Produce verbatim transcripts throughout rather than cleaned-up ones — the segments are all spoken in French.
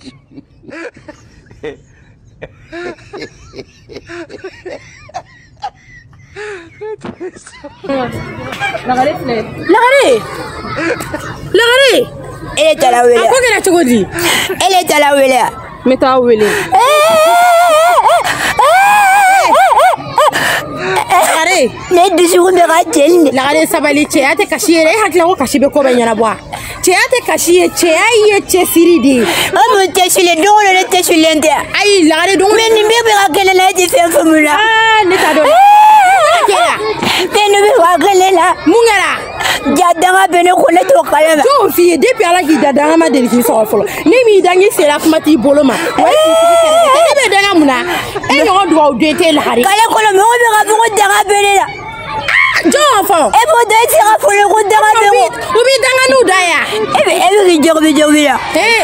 Lagare filɛ. Lagare. Lagare. Elle est à la wele. A ko kɛra cogo di? Elle est à la wele. N bɛ taa wele. Lagare. Ne dusukun bɛ ka jeni. Lagare sabali cɛya tɛ kasi ye dɛ. E hakili la ko kasi bɛ ko bɛɛ ɲɛnabɔ wa? Cɛya tɛ kasi ye, cɛya ye cɛsiri de ye. O mun cɛsiri don o don ne cɛsirilen tɛ. Ayi Lagare don. Mais nin bɛɛ bɛ ka kɛlɛ la e tɛ fɛn faamu la. Aa ne t'a dɔn. Fɛn dɔ bɛ ka kɛlɛ la. Mun kɛra? Ja danga bɛ ne ko ne t'o kalama. Jɔn f'i ye depuis Ala k'i da danga ma deli k'i sɔrɔ fɔlɔ. Ne m'i da n y'i sera kuma t'i bolo ma. Wa i sigi kɛrɛfɛ. Ne bɛ danga mun na? E ɲɔgɔn dugawu den tɛ Lagare. K'ale kɔnɔ mɔgɔ bɛ ka fɔ ko danga bɛ ne la. Jɔn fɔ. E b'o dɔn e tɛ se ka fɔ ko danga bɛ n kun. U b'i danga n'u da yan. E bɛ e bɛ k'i jogobi jogobi la.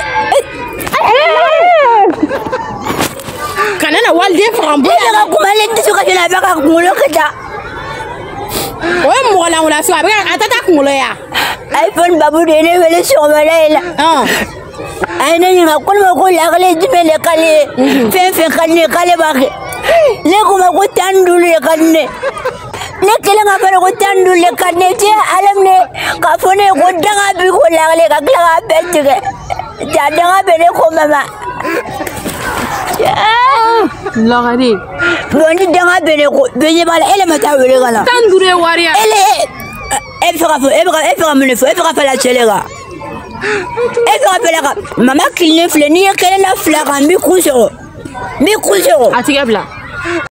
Kana na waliden faga n bolo. E bɛ ka kuma ale dusu kasi la a bɛ ka kunkolo kɛta. O ye mɔgɔ lankolon so a bɛ a tɛ taa kunkolo yan. iPhone babu de ye ne wele sɔgɔmada in la. A ye ne ɲininka ko ne ma ko Lagare ye jumɛn de ka di ye. Fɛn fɛn ka di ne ye k'ale b'a kɛ. Ne ko ma ko tan ni duuru de ka di ne. Ne kelen ka fɔ ko tan ni duuru de ka di ne cɛ ale minɛ k'a fɔ ne ye ko danga bi ko Lagare ka tila k'a bɛɛ tigɛ. Ja danga bɛ ne ko mama. Lagare. Bon ni danga bɛ ne ko bɛɛ ɲɛ b'a la ele ma taa wele ka na. tan ni duuru ye wari ye. Ele e bɛ fɛ ka fɔ e bɛ ka e bɛ ka mun de fɔ e bɛ ka fɛ la cɛle kan. E bɛ ka fɛ la kan mama kilen filɛ n'i ye kelen na fila kan n b'i kun sɔgɔ n b'i kun sɔgɔ. A tigɛ bila.